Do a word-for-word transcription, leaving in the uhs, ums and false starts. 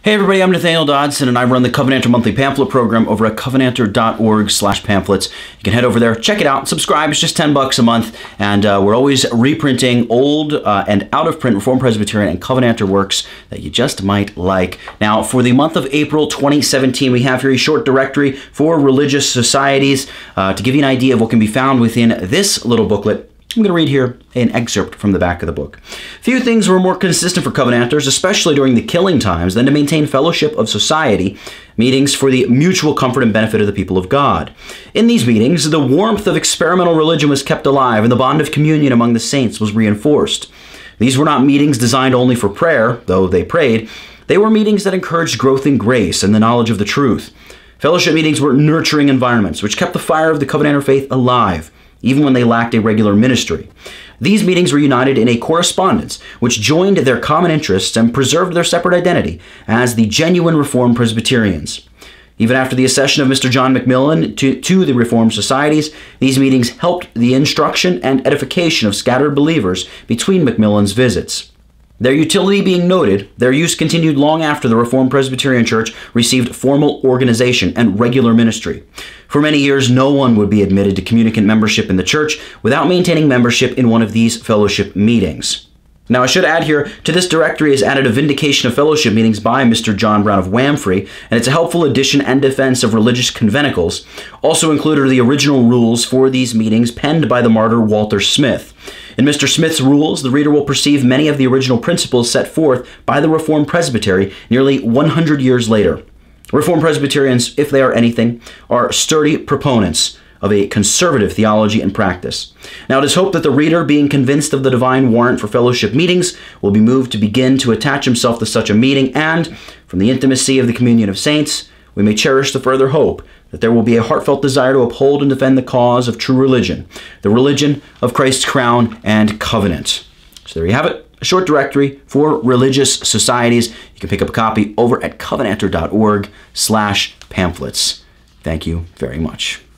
Hey everybody, I'm Nathaniel Dodson and I run the Covenanter Monthly Pamphlet Program over at covenanter dot org slash pamphlets. You can head over there, check it out, subscribe. It's just ten bucks a month, and uh, we're always reprinting old uh, and out-of-print Reformed Presbyterian and Covenanter works that you just might like. Now, for the month of April twenty seventeen, we have here a short directory for religious societies. Uh, to give you an idea of what can be found within this little booklet, I'm going to read here an excerpt from the back of the book. Few things were more consistent for Covenanters, especially during the killing times, than to maintain fellowship of society, meetings for the mutual comfort and benefit of the people of God. In these meetings, the warmth of experimental religion was kept alive, and the bond of communion among the saints was reinforced. These were not meetings designed only for prayer, though they prayed. They were meetings that encouraged growth in grace and the knowledge of the truth. Fellowship meetings were nurturing environments, which kept the fire of the Covenanter faith alive, even when they lacked a regular ministry. These meetings were united in a correspondence which joined their common interests and preserved their separate identity as the genuine Reformed Presbyterians. Even after the accession of Mister John Macmillan to, to the Reformed societies, these meetings helped the instruction and edification of scattered believers between Macmillan's visits. Their utility being noted, their use continued long after the Reformed Presbyterian Church received formal organization and regular ministry. For many years, no one would be admitted to communicant membership in the church without maintaining membership in one of these fellowship meetings. Now, I should add here, to this directory is added a Vindication of Fellowship Meetings by Mister John Brown of Wamphray, and it's a helpful addition and defense of religious conventicles. Also included are the original rules for these meetings penned by the martyr Walter Smith. In Mister Smith's rules, the reader will perceive many of the original principles set forth by the Reformed Presbytery nearly one hundred years later. Reformed Presbyterians, if they are anything, are sturdy proponents of a conservative theology and practice. Now, it is hoped that the reader, being convinced of the divine warrant for fellowship meetings, will be moved to begin to attach himself to such a meeting, and, from the intimacy of the communion of saints, we may cherish the further hope that there will be a heartfelt desire to uphold and defend the cause of true religion, the religion of Christ's crown and covenant. So there you have it, a short directory for religious societies. You can pick up a copy over at covenanter dot org slash pamphlets. Thank you very much.